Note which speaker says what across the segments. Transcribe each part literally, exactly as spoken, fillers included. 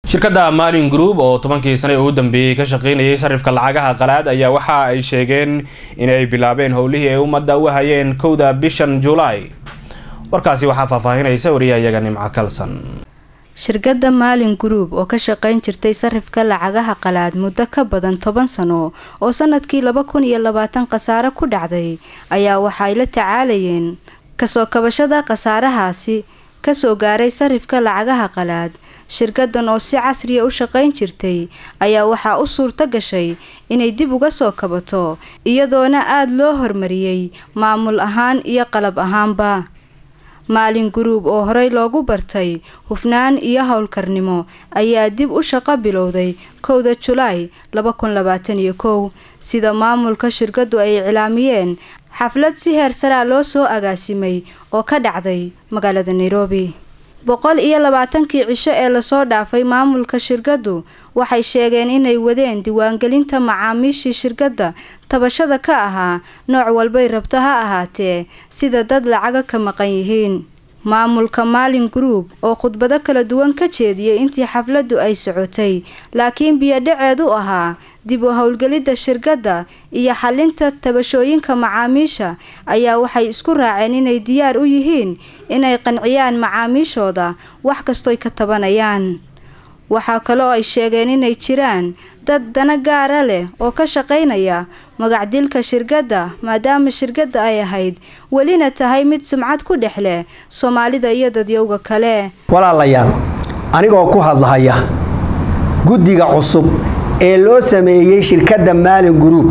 Speaker 1: shirkadda Maalin Group oo tobankii sano ugu dambeeyay ka shaqeynayay sarifka lacagaha qalaad ayaa waxa ay sheegeen in ay bilaabeen howlihii ay ummadda u hayeen kowda bishan July. warkaasi waxa faahfaahinaysa wariyaha Nimca Kalsan.
Speaker 2: shirkadda Maalin Group oo ka shaqeyn jirtay sarifka lacagaha qalaad muddo ka badan toban sano oo sanadkii laba kun iyo labaatan qasaare ku dhacday ayaa waxa ay la tacaalayeen kasoo kabashada qasaarahaasi ka soo gaaray sarifka lacagaha qalaad. shirkaddan oo si casri ah u shaqeyn jirtay ayaa waxa u suurta gashay inay dib uga soo kabato iyadoona aad loo hormariyay maamul ahaan iyo qalab ahaanba. Maalin Group oo horey loogu bartay hufnaan iyo hawlkarnimo ayaa dib u shaqo bilowday kowda July laba kun labaatan iyo kow sida maamulka shirkaddu ay cilaamiyeen xaflad si heer sare loo soo agaasimay oo ka dhacday magaalada Nairobi. boqol iyo labaatan-kii cisho ee la soo dhaafay maamulka shirkaddu waxay sheegeen inay wadeen diiwaangelinta macaamiishii shirkadda tabashada ka ahaa nooc walba ay rabto ha ahaatee sida dad lacaga ka maqan yihiin. maamulka Maalin Group oo khudbado kala duwan ka jeediyay intii xafladdu ay socotay laakiin biyo dhaceedu ahaa dib u howlgelida shirkadda iyo xalinta tabashooyinka macaamiisha ayaa waxay isku raaceen inay diyaar u yihiin inay qanciyaan macaamiishooda wax kasto ay ka tabanayaan. waxaa kale oo ay sheegeen inay jiraan dad dana gaara leh oo ka shaqeynaya magacdilka shirkadda maadaama shirkadda ay ahayd welina tahay mid sumcad ku dhex leh Soomaalida iyo dadyowga kale.
Speaker 3: walaalayaal anigoo ku hadlaya guddiga cusub ee loo sameeyay shirkadda Maalin Group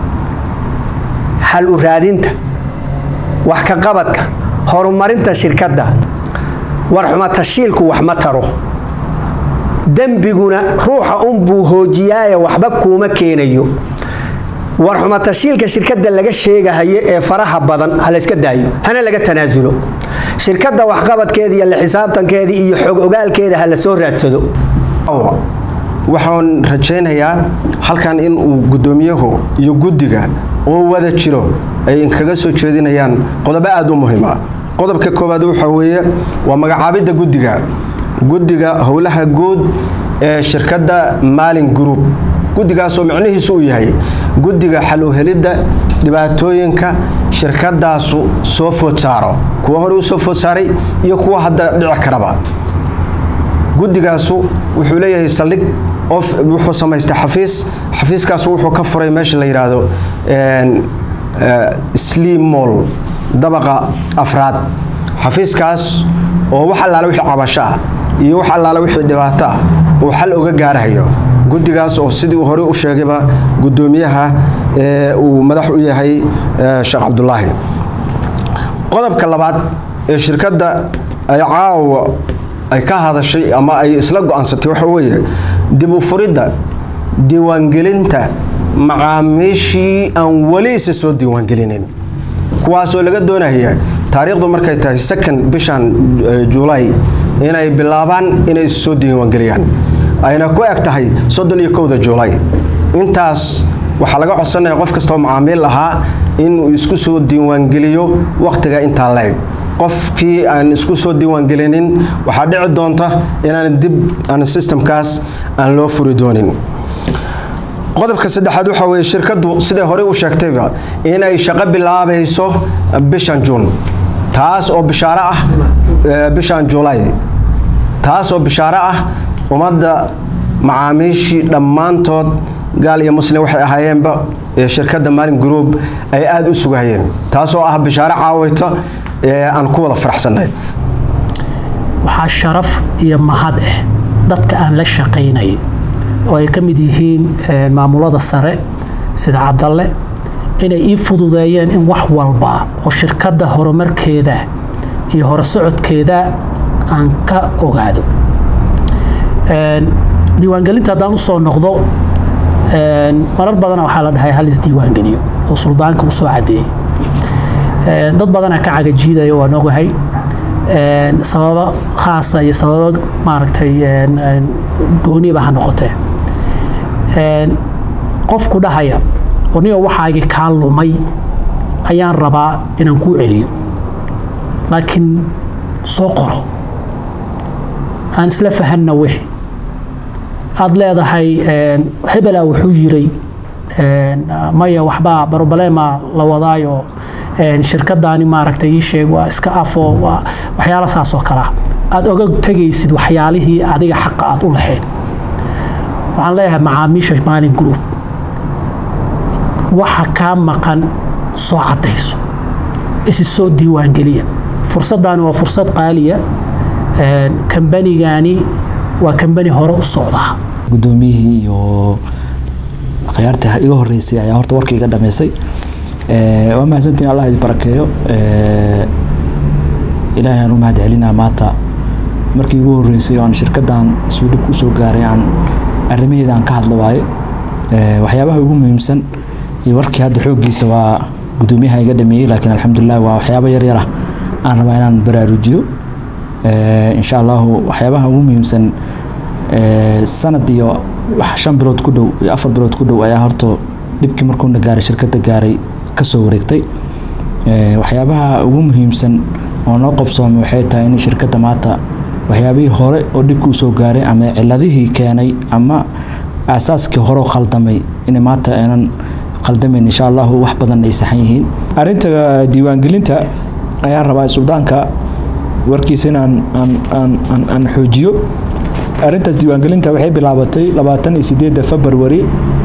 Speaker 3: hal u raadinta wax ka qabadka horumarinta shirkadda warxuma tashiilku wax ma taro dambiguna ruuxa un buu hoojiyay waxba kuma keenayo. warxuma tashiilka shirkadda laga sheegayo ee faraha badan hal iska daayo hana laga tanaasulo. shirkadda wax qabadkeeda iyo la xisaabtankeeda iyo xog ogaalkeeda hal soo raadsado.
Speaker 4: waxaan rajaynayaa halkan in uu gudoomiyahu iyo guddiga oo wada jiro ay kaga soo jeedinayaan qodobo aad u muhiim ah. qodobka koowaad waxa weeye waa magacaabida guddiga guddiga howlaha guud ee shirkadda Maalin Group. guddigaas oo macnihiisu uu yahay guddiga xal u helida dhibaatooyinka shirkaddaas soo food saaro kuwa hore u soo food saaray iyo kuwa hadda dhici karaba. guddigaas wuxuu leeyahay saldhig of wuxuu samaystay xafiis xafiiskaas wuxuu ka furay meesha la yiraahdo een Slim Mall dabaqa afraad. xafiiskaas oo waxa la wixii cabasho iyo waxa la wixii dhibaato oo xal uga gaarayo. guddigaas oo sidii hore u sheegayba gudoomiyaha ee uu madax u yahay Sheekh Cabdullaahi. qodobka labaad ee shirkadda ay caawa ay ka hadashay ama ay isla go'aansatay waxa weeye dib u furidda diiwaangelinta macaamiishii aan wali isa soo diiwaangelinin kuwaas oo laga doonayo taariikhdu markay tahay second bishan July inay bilaabaan inay soo diiwaangeliyaan ayna ku eg tahay soddon iyo kowda July. intaas waxa laga codsanayaa qof kasta oo macaamiil ahaa inuu isku soo diiwaangeliyo waqtiga inta leeg. qofkii aan isku soo diiwaangelinin waxa dhici doonta inaan dib aan systemkaas aan loo furi doonin. qodobka saddexaad waxa weeye shirkaddu sida hore u sheegtayba inay shaqo bilaabayso bishan June taas oo bishaaro ah bishan July taas oo bishaaro ah ummadda macaamiishii dhammaantood gaal iyo muslim waxay ahaayeenba shirkadda Maalin Group ay aad u sugayeen taas oo ah bishaaro caawayta aan ku wada faraxsanahay.
Speaker 5: waxa sharaf iyo mahad ah dadka aan la shaqeynay oo ay kamid yihiin maamulada sare sida Cabdalle inay ii fududeeyeen in wax walba oo shirkadda horumarkeeda iyo hor socodkeeda aan ka ogaado. een diiwaangelinta hadaan u soo noqdo een marar badan waxa la dhahay hal is diiwaangeliyo oo suldaanka u soo cadeeyay. een dad badan ka cagajiiday oo noqohay een sababa khaas ah iyo sababa maaragtay een gooni baa noqotay. een qofku dhahaya waniga waxaagi ka lumay ayaan rabaa inaan ku celiyo laakiin soo qoro aan isla fahanna wixii aad leedahay hebela wuxuu yiray maya waxba problema la wadaayo shirkadaani maaragtay ii sheeg waa iska afo waa waxyaalo saas oo kala aad oga tagaysid waxyaalihii adiga xaq aad u lahayd waxaan leeyahay macaamiisha Maalin Group waxa ka maqan soo cadayso is soo diiwaan geliya fursadani waa fursad qaaliya ee kambanigani waa kambani hore u socda
Speaker 6: gudoomiyihii iyo khiyaarta iga horeysay ayaa horta warkayga dhameysay ee waa mahadsantiin Allah idin barakeeyo ee ilaahay aanu mahad celinaa maanta markii ugu horeysay oo shirkadan Suudib ku soo gaaray aan arrimaheeda aan ka hadlo waaye ee waxyaabaha ugu muhiimsan iyo warkii hadda xoogiisa waa gudoomiyaha iga dhameeyay laakiin alxamdulillah waa waxyaabo yar yar ah aan rabaa inaan baraarujiyo ee insha Allah waxyaabaha ugu muhiimsan ee sanad iyo shan bilood ku dhow iyo afar bilood ku dhow ayaa horto dibkii markuu na gaaray shirkadda gaaray ka soo wareegtay ee waxyaabaha ugu muhiimsan oo noo qabsoomay waxay tahay in shirkadda maanta waxyaabihii hore oo dibku soo gaaray ama ciladihii keenay ama asaaskii hore oo khaldamay in maanta aanan khaldamin insha Allah wax badan ay saxan yihiin arinta diiwaan gelinta ayaa rabaa suldaanka warkiisa inaan aan aan aan xoojiyo arintaas diiwaan gelinta waxay bilaabatay labaatan iyo sideed February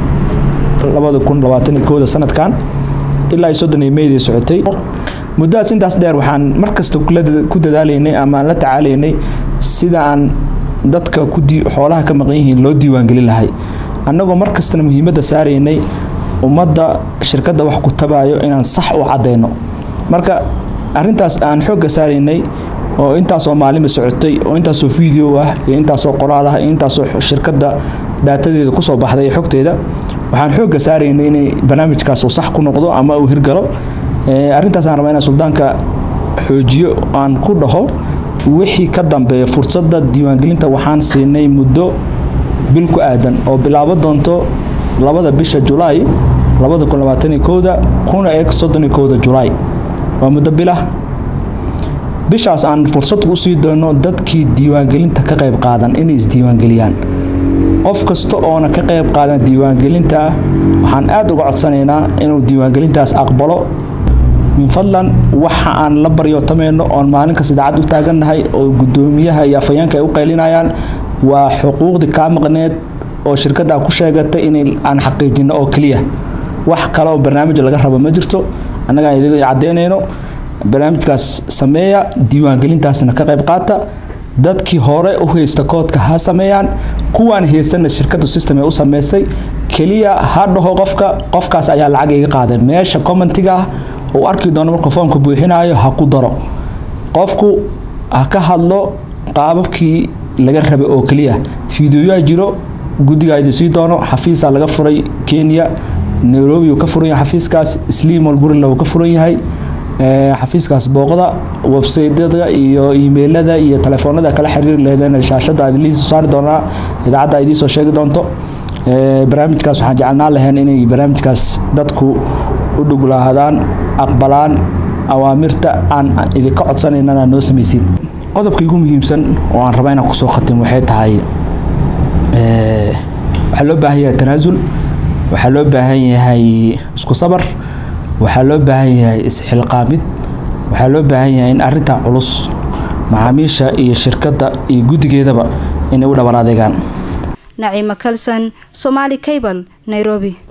Speaker 6: laba kun labaatan iyo kow sanadkan ilaa soddon iyo May socotay muddaas intaas dheer waxaan markasta ku dadaalaynay ama la tacaalaynay sida aan dadka ku xoolaha ka maqan yihiin loo diiwaan gelin lahay annagoo markasta muhiimadda saaraynay ummadda shirkadda wax ku tabayo inaan sax u cadeyno marka arintaas aan xoog saaraynay oo intaas oo maalin socotay oo intaas oo video ah iyo intaas oo qoraal ah iyo intaas oo shirkadda daatadeeda ku soo baxday xogteeda waxaan xoog saaraynay in barnaamijkaas uu sax ku noqdo ama uu hirgalo ee arintaas aan rabaa inaan suldaanka xoojiyo aan ku dhaho wixii ka dambeeya fursadda diiwaan gelinta waxaan siinay muddo bil ku aadan oo bilaabo doonto labada bisha July laba kun labaatan iyo kow kuna eeg soddon iyo kow July waa muddo bila bishaas aan fursad u sii doono dadkii diiwaan gelinta ka qayb qaadan inay is diiwaan geliyaan qof kasta oo na ka qayb qaadan diiwaan gelinta waxaan aad uga codsanaynaa inuu diiwaan gelintaas aqbalo min fadlan waxa aan la baryo tameeno oo maalin ka sadacad u taaganahay oo gudoomiyaha iyo afayeenka ay u qeylinayaan waa xuquuqdi ka maqneed oo shirkadda ku sheegatay in aan xaqiijino oo kaliya wax kale oo barnaamij laga rabo ma jirto annaga idiga cadeynayno barnaamijkaas sameeya diiwaan gelintaasna ka qayb qaata dadkii hore u haysta koodka ha sameeyaan kuwaan haysan shirkaddu system ay u sameysay kaliya ha dhaho qofka qofkaas ayaa lacag iga qaaday meesha commentiga oo arki doono marka foomka buuxinayo ha ku daro qofku ha ka hadlo qaababkii laga rabay oo kaliya fiidiyoya jiro gudiga ay sii doono xafiis laga furay Kenya Nairobi uu ka furan yahay xafiiskaas Slim Walburilla uu ka furan yahay ee xafiiskaas booqda website-da iyo emailada iyo telefoonada kala xiriir leedahay shaashada ay liis saar doona idaacada ay soo sheegi doonto ee barnaamijkaas waxaan jecelnaa lahayn inay barnaamijkaas dadku u dhuglaadaan aqbalaan awaamirta aan idinka codsanayna noo sameeyeen qodobka ugu muhiimsan oo aan rabaa inaan ku soo khatimo waxay tahay ee waxa loo baahan yahay tanaasul waxa loo baahan yahay isku sabar waxa loo baahan yahay isxilqaamid waxa loo baahan yahay in arinta culus macaamiisha iyo shirkadda iyo gudigeedaba inay u dhabar adeegaan
Speaker 2: Naciima Kalsan, Somali Cable, Nairobi.